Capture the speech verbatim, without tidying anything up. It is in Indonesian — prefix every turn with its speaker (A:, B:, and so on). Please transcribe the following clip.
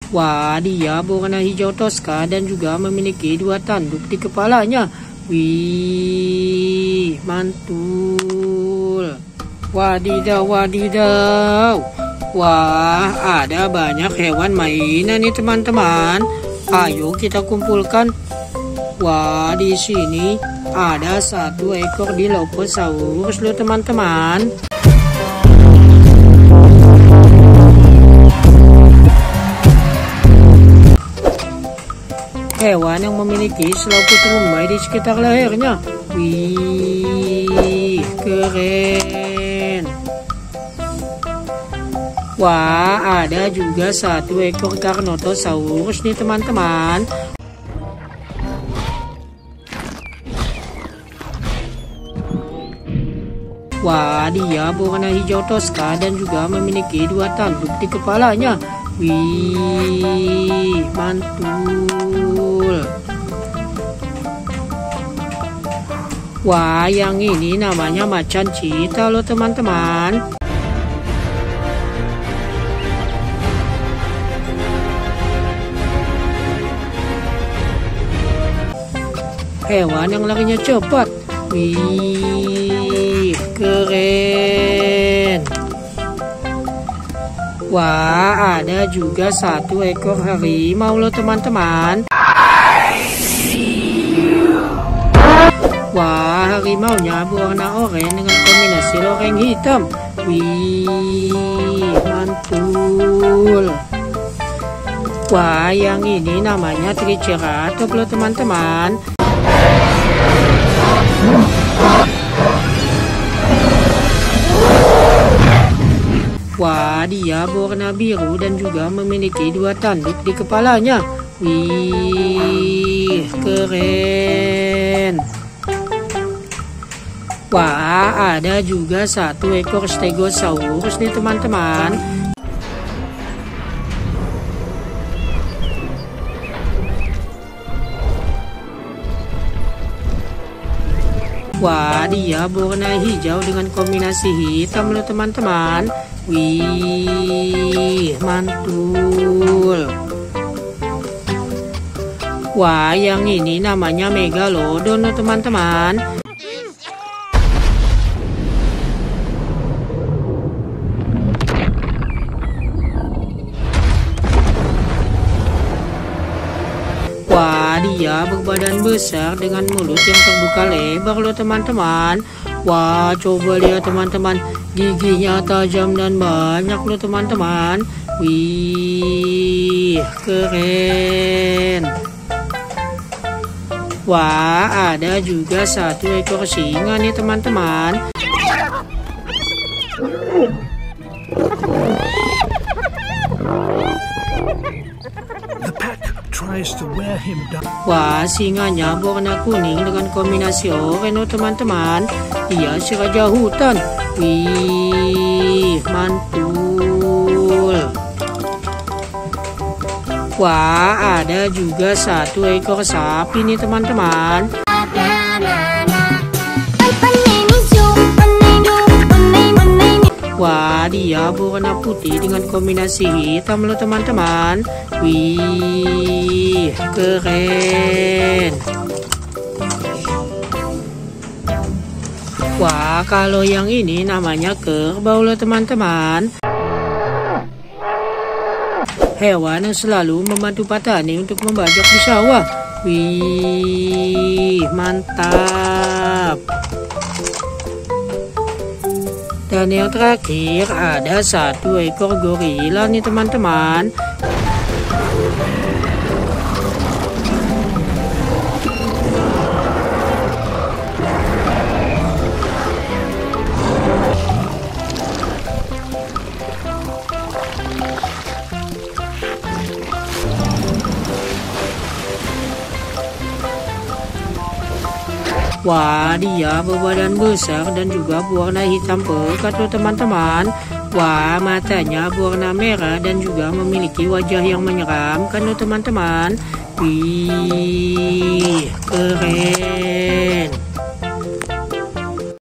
A: Wah, dia berwarna hijau toska dan juga memiliki dua tanduk di kepalanya. Wih, mantul. Wadidaw, wadidaw. Wah, ada banyak hewan mainan nih teman-teman. Ayo kita kumpulkan. Wah, di sini ada satu ekor Dilophosaurus loh teman-teman. Hewan yang memiliki selaput rumbai di sekitar lehernya. Wih, keren. Wah, ada juga satu ekor Carnotosaurus nih teman-teman. Wah, dia berwarna hijau toska dan juga memiliki dua tanduk di kepalanya. Wih, mantul. Wah, yang ini namanya macan cita loh teman-teman. Hewan yang larinya cepat. Wih, keren. Wah, ada juga satu ekor harimau loh teman-teman. Wah, harimaunya berwarna oranye dengan kombinasi loreng hitam. Wih, mantul. Wah, yang ini namanya Triceratops loh teman-teman. Wah, dia berwarna biru dan juga memiliki dua tanduk di kepalanya. Wih, keren. Wah, ada juga satu ekor Stegosaurus nih teman-teman. Wah, dia berwarna hijau dengan kombinasi hitam loh teman-teman. Wih, mantul. Wah, yang ini namanya Megalodon loh teman-teman. Wah, dia berbadan besar dengan mulut yang terbuka lebar loh teman-teman. Wah, coba lihat teman-teman, giginya tajam dan banyak loh teman-teman. Wih, keren. Wah, ada juga satu ekor singa nih teman-teman. Wah, singanya berwarna kuning dengan kombinasi oranye teman-teman. Dia si raja hutan. Wih, mantul. Wah, ada juga satu ekor sapi nih teman-teman. Wah, dia berwarna putih dengan kombinasi hitam loh teman-teman. Wih, keren. Wah, kalau yang ini namanya kerbau loh teman-teman. Hewan yang selalu membantu petani untuk membajak di sawah. Wih, mantap. Dan yang terakhir ada satu ekor gorila nih teman-teman. Wah, dia berbadan besar dan juga berwarna hitam pekat loh teman-teman. Wah, matanya berwarna merah dan juga memiliki wajah yang menyeramkan loh teman-teman. Wih, keren.